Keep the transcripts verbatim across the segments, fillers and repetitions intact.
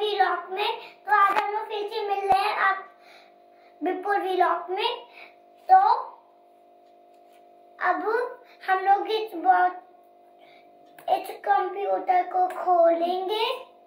Vlog में। तो आज हम लोग फिर से मिल रहे हैं आप बिपुल व्लॉग में। तो अब हम लोग इस इस कंप्यूटर को खोलेंगे।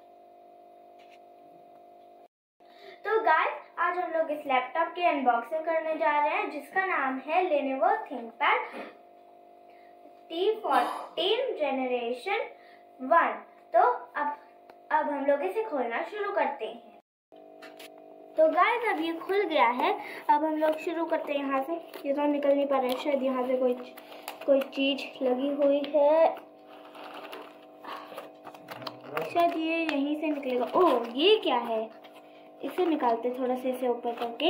तो गाइस, आज हम लोग इस लैपटॉप की अनबॉक्सिंग करने जा रहे हैं जिसका नाम है Lenovo ThinkPad T fourteen generation one. तो अब अब हम लोग इसे खोलना शुरू करते हैं। तो गाइस, अब ये खुल गया है। अब हम लोग शुरू करते हैं यहाँ से। ये तो निकल नहीं पा रहा है, शायद यहाँ से कोई कोई चीज लगी हुई है, शायद ये यहीं से निकलेगा। ओह, ये क्या है? इसे निकालते थोड़ा सा, इसे ऊपर करके।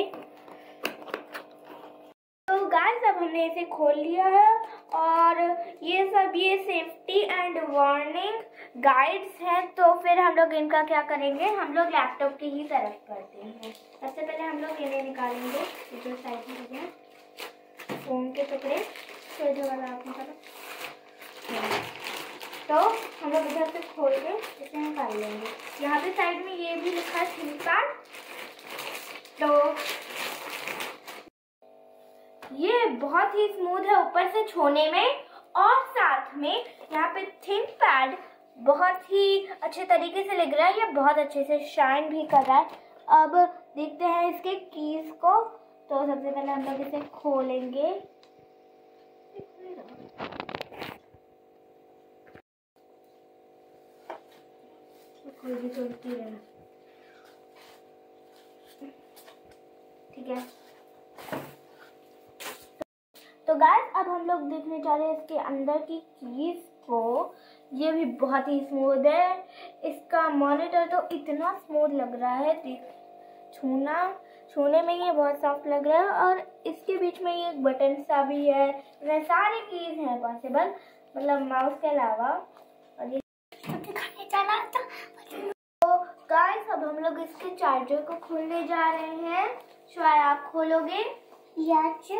तो गाइस, अब हमने इसे खोल लिया है और ये सब ये सेफ्टी एंड वार्निंग गाइड्स हैं। तो फिर हम लोग इनका क्या करेंगे, हम लोग लैपटॉप की ही तरफ करते हैं। सबसे पहले हम लोग इन्हें निकालेंगे, जो साइड में लगे हैं फोन के टुकड़े, तो जो वाला आप निकालो। तो हम लोग इधर से खोल के इसे निकाल लेंगे। यहाँ पे साइड में ये भी लिखा है थिंकपैड। तो ये बहुत ही स्मूथ है ऊपर से छूने में, और साथ में यहाँ पे थिंकपैड बहुत ही अच्छे तरीके से लग रहा है। ये बहुत अच्छे से शाइन भी कर रहा है। अब देखते हैं इसके कीज को। तो सबसे पहले हम लोग इसे खोलेंगे। कोई भी खोलती है, ठीक है। तो गाइस, अब हम लोग देखने जा रहे हैं इसके अंदर की कीज को। ये भी बहुत ही स्मूथ है। इसका मॉनिटर तो इतना स्मूथ लग रहा है, छूना छूने में ये बहुत सॉफ्ट लग रहा है। और इसके बीच में ये एक बटन सा भी है। इसमें सारे कीज हैं पॉसिबल, मतलब माउस के अलावा। और ये दिखाने चला था। तो गाइस, अब हम लोग इसके चार्जर को खोलने जा रहे हैं। शायद आप खोलोगे या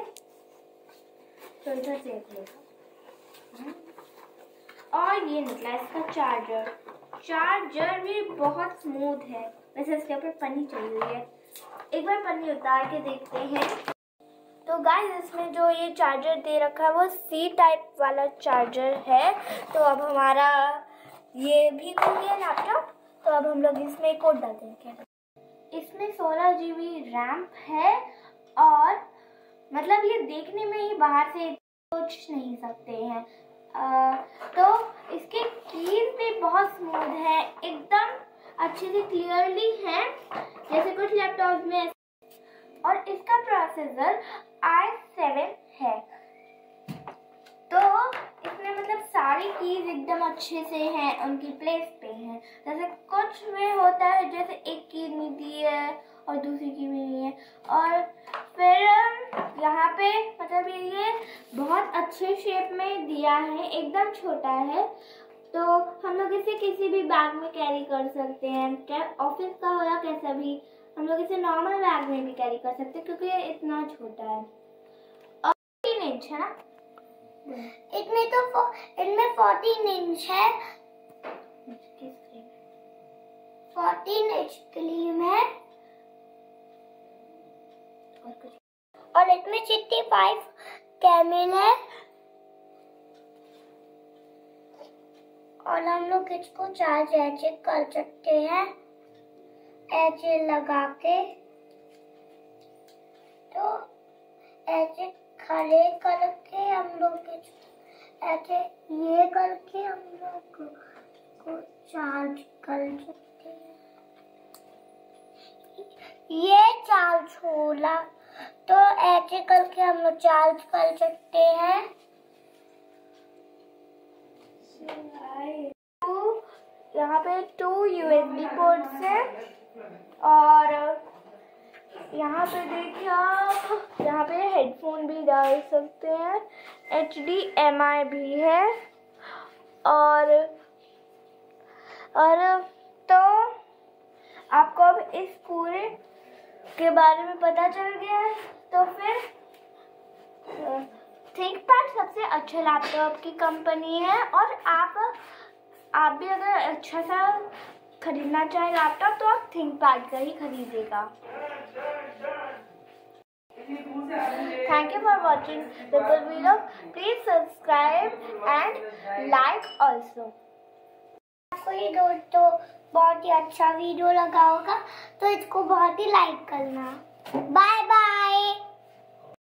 तो इधर से लेगा। और ये निकला इसका चार्जर। चार्जर भी बहुत स्मूथ है। वैसे इसके ऊपर पन्नी चढ़ी हुई है, एक बार पन्नी उतार के देखते हैं। तो गाइस, इसमें जो ये चार्जर दे रखा है वो सी टाइप वाला चार्जर है। तो अब हमारा ये भी खुल गया लैपटॉप। तो अब हम लोग इसमें एक कोड डालते हैं। इसमें सोलह जी बी रैम है, और मतलब ये देखने में ही बाहर से सोच नहीं सकते हैं। आ, तो इसके कीज भी बहुत स्मूथ है, एकदम अच्छे से क्लियरली है, जैसे कुछ लैपटॉप में। और इसका प्रोसेसर आई सेवन है। तो इसमें मतलब सारी कीज एकदम अच्छे से हैं, उनकी प्लेस पे हैं। जैसे कुछ में होता है, जैसे एक कीज नहीं दी है और दूसरी की भी नहीं है। और फिर यहाँ पे मतलब ये बहुत अच्छे शेप में दिया है, एकदम छोटा है। तो हम लोग इसे किसी भी बैग में कैरी कर सकते हैं, चाहे ऑफिस का हो या कैसा भी। हम लोग इसे नॉर्मल बैग में भी कैरी कर सकते हैं क्योंकि ये इतना छोटा है। और तीन इंच है ना, इसमें तो इनमें फोर्टीन इंच है, फोर्टीन इंच स्क्रीन है। और इसमें सिक्सटी फाइव कैमरा है। और हम लोग इसको चार्ज ऐसे कर सकते हैं, ऐसे लगा के। तो ऐसे खड़े करके हम लोग ऐसे ये करके हम लोग को चार्ज कर सकते हैं। ये चार्ज होला, तो ऐसे करके हम लोग चार्ज कर सकते हैं। यहाँ पे टू यूएसबी पोर्ट्स हैं, और यहाँ पे देखिए आप, यहाँ पे हेडफोन भी डाल सकते हैं। एच डी एम आई भी है। और और तो आपको अब इस पूरे के बारे में पता चल गया है। तो फिर थिंकपैड सबसे अच्छा लैपटॉप की कंपनी है। और आप आप भी अगर अच्छा सा खरीदना चाहे लैपटॉप तो आप थिंकपैड का ही खरीदेगा। Thank you for watching Ripple Vlog. Please subscribe and like also. आपको ये दोस्तों बहुत ही अच्छा वीडियो लगा होगा तो इसको बहुत ही लाइक करना। Bye bye.